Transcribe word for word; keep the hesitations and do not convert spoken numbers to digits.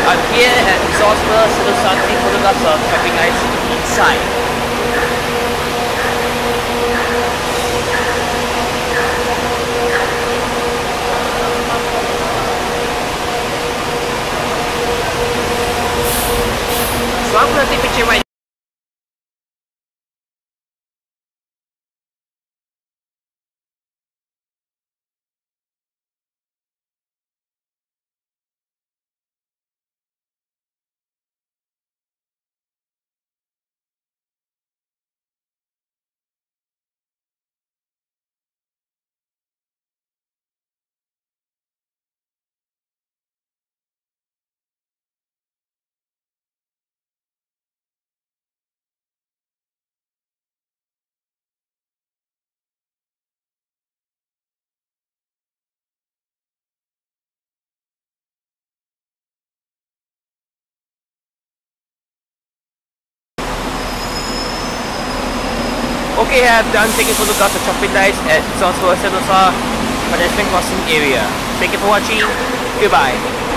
I'm here at Resorts World Sentosa taking photographs of traffic lights inside. So I'm gonna take a picture right now. Okay, I have done taking photographs of traffic lights at Resorts World Sentosa pedestrian crossing area. Thank you for watching. Goodbye.